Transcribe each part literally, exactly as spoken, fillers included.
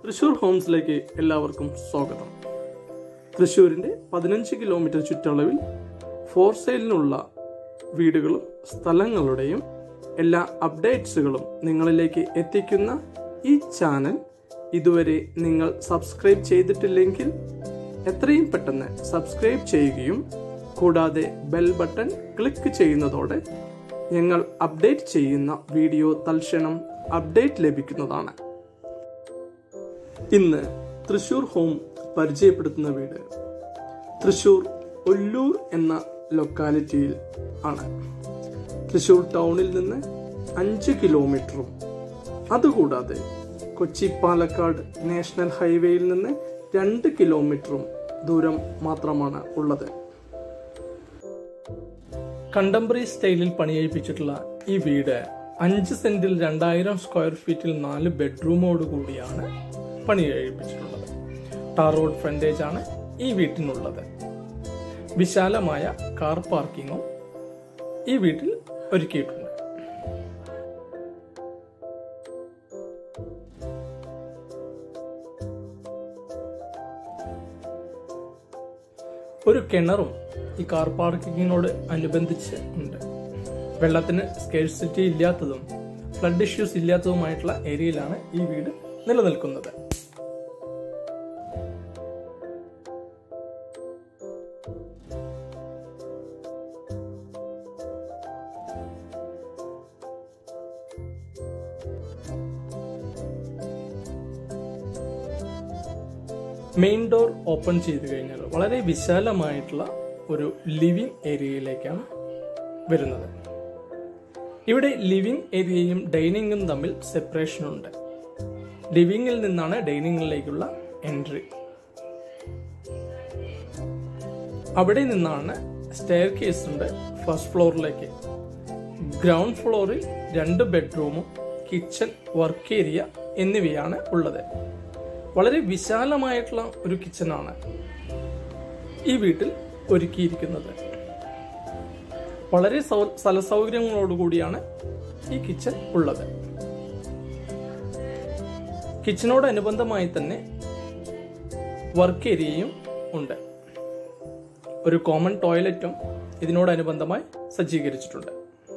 Thrissur Homes like എല്ലാവർക്കും സ്വാഗതം. തൃശ്ശൂരിന്റെ പതിനഞ്ച് കിലോമീറ്റർ ചുറ്റളവിൽ ഫോർ സെയിലിനുള്ള വീടുകളും സ്ഥലങ്ങളുടെയും എല്ലാ അപ്ഡേറ്റ്സുകളും നിങ്ങളിലേക്ക് എത്തിക്കുന്ന ഈ ചാനൽ ഇതുവരെ നിങ്ങൾ സബ്സ്ക്രൈബ് ചെയ്തിട്ടില്ലെങ്കിൽ എത്രയും പെട്ടെന്ന് സബ്സ്ക്രൈബ് ചെയ്യുകയും കൂടാതെ ബെൽ ബട്ടൺ ക്ലിക്ക് ചെയ്യുന്നതോടെ ഞങ്ങൾ അപ്ഡേറ്റ് ചെയ്യുന്ന വീഡിയോ തൽക്ഷണം അപ്ഡേറ്റ് ലഭിക്കുന്നതാണ്. ഇന്ന് തൃശ്ശൂർ ഹോം പരിചയപ്പെടുത്തുന്ന വീട് തൃശ്ശൂർ ഒല്ലൂർ എന്ന ലൊക്കാലിറ്റിയിൽ ആണ്. തൃശ്ശൂർ ടൗണിൽ നിന്ന് അഞ്ച് കിലോമീറ്ററും അതുകൂടാതെ കൊച്ചി പാലക്കാട് നാഷണൽ ഹൈവേയിൽ നിന്ന് രണ്ട് കിലോമീറ്ററും ദൂരം മാത്രമാണ് ഉള്ളത്. കണ്ടംപററി സ്റ്റൈലിൽ പണിയഴിപ്പിച്ചിട്ടുള്ള ഈ വീട് അഞ്ച് സെന്റിൽ രണ്ടായിരം സ്ക്വയർ ഫീറ്റിൽ നാല് ബെഡ്റൂമോട് കൂടിയാണ് പണിയഴിപ്പിച്ചിട്ടുള്ളത്. ടാർ റോഡ് ഫ്രണ്ടേജ് ആണ് ഈ വീട്ടിനുള്ളത്. വിശാലമായ കാർ പാർക്കിങ്ങും ഈ വീട്ടിൽ ഒരുക്കിയിട്ടുണ്ട്. ഒരു കിണറും ഈ കാർ പാർക്കിങ്ങിനോട് അനുബന്ധിച്ച് ഉണ്ട്. വെള്ളത്തിന് സ്കേഴ്സിറ്റി ഇല്ലാത്തതും ഫ്ലഡ് ഇഷ്യൂസ് ഇല്ലാത്തതുമായിട്ടുള്ള ഏരിയയിലാണ് ഈ വീട് നിലനിൽക്കുന്നത്. മെയിൻ ഡോർ ഓപ്പൺ ചെയ്ത് കഴിഞ്ഞാൽ വളരെ വിശാലമായിട്ടുള്ള ഒരു ലിവിംഗ് ഏരിയയിലേക്കാണ് വരുന്നത്. ഇവിടെ ലിവിംഗ് ഏരിയയും ഡൈനിങ്ങും തമ്മിൽ സെപ്പറേഷൻ ഉണ്ട്. ലിവിംഗിൽ നിന്നാണ് ഡൈനിങ്ങിലേക്കുള്ള എൻട്രി. അവിടെ നിന്നാണ് സ്റ്റെയർ കേസ് ഉണ്ട് ഫസ്റ്റ് ഫ്ലോറിലേക്ക്. ഗ്രൗണ്ട് ഫ്ലോറിൽ രണ്ട് ബെഡ്റൂമും കിച്ചൺ, വർക്ക് ഏരിയ എന്നിവയാണ് ഉള്ളത്. വളരെ വിശാലമായിട്ടുള്ള ഒരു കിച്ചണാണ് ഈ വീട്ടിൽ ഒരുക്കിയിരിക്കുന്നത്. വളരെ സ്ഥലസൗകര്യങ്ങളോടുകൂടിയാണ് ഈ കിച്ചൺ ഉള്ളത്. കിച്ചണോടനുബന്ധമായി തന്നെ വർക്ക് ഏരിയയും ഉണ്ട്. ഒരു കോമൺ ടോയ്ലറ്റും ഇതിനോടനുബന്ധമായി സജ്ജീകരിച്ചിട്ടുണ്ട്.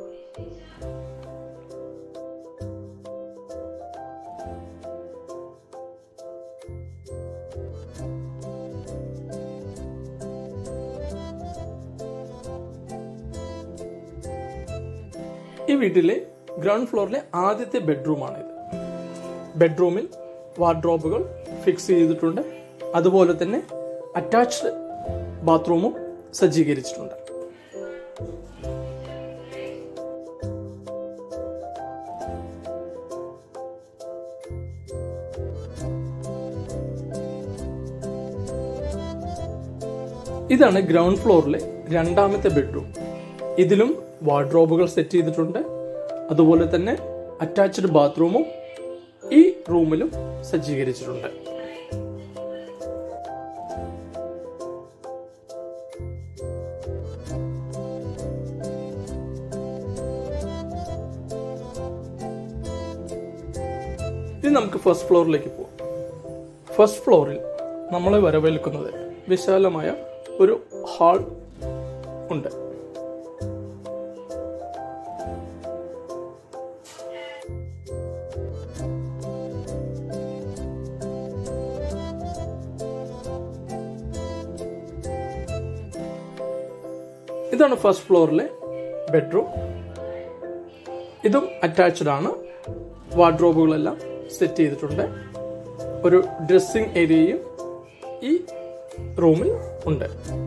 ഈ വീട്ടിലെ ഗ്രൗണ്ട് ഫ്ലോറിലെ ആദ്യത്തെ ബെഡ്റൂമാണിത്. ബെഡ്റൂമിൽ വാർഡ്രോബുകൾ ഫിക്സ് ചെയ്തിട്ടുണ്ട്. അതുപോലെ തന്നെ അറ്റാച്ച്ഡ് ബാത്റൂമും സജ്ജീകരിച്ചിട്ടുണ്ട്. ഇതാണ് ഗ്രൗണ്ട് ഫ്ലോറിലെ രണ്ടാമത്തെ ബെഡ്റൂം. ഇതിലും വാർഡ്രോബുകൾ സെറ്റ് ചെയ്തിട്ടുണ്ട്. അതുപോലെ തന്നെ അറ്റാച്ച്ഡ് ബാത്റൂമും ഈ റൂമിലും സജ്ജീകരിച്ചിട്ടുണ്ട്. ഇനി നമുക്ക് ഫസ്റ്റ് ഫ്ലോറിലേക്ക് പോകാം. ഫസ്റ്റ് ഫ്ലോറിൽ നമ്മളെ വരവേൽക്കുന്നത് വിശാലമായ ഒരു ഹാൾ ഉണ്ട്. ഇതാണ് ഫസ്റ്റ് ഫ്ലോറിലെ ബെഡ്റൂം. ഇതും അറ്റാച്ച്ഡ് ആണ്. വാർഡ്രോബുകളെല്ലാം സെറ്റ് ചെയ്തിട്ടുണ്ട്. ഒരു ഡ്രസ്സിംഗ് ഏരിയയും ഈ റൂമിൽ ഉണ്ട്.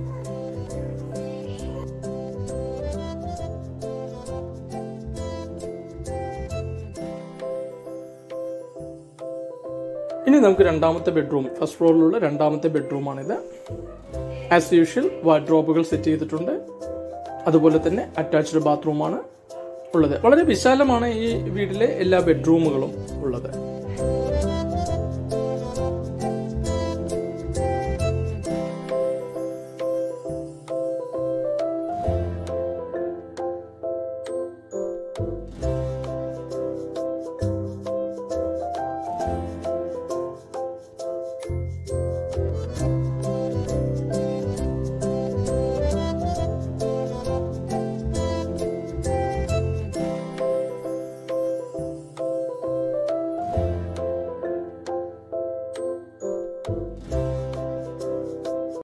ഇനി നമുക്ക് രണ്ടാമത്തെ ബെഡ്റൂം, ഫസ്റ്റ് ഫ്ലോറിലുള്ള രണ്ടാമത്തെ ബെഡ്റൂമാണിത്. ആസ് യൂഷ്വൽ വാർഡ്രോബുകൾ സെറ്റ് ചെയ്തിട്ടുണ്ട്. അതുപോലെ തന്നെ അറ്റാച്ച്ഡ് ബാത്റൂമാണ് ഉള്ളത്. വളരെ വിശാലമാണ് ഈ വീട്ടിലെ എല്ലാ ബെഡ്റൂമുകളും ഉള്ളത്.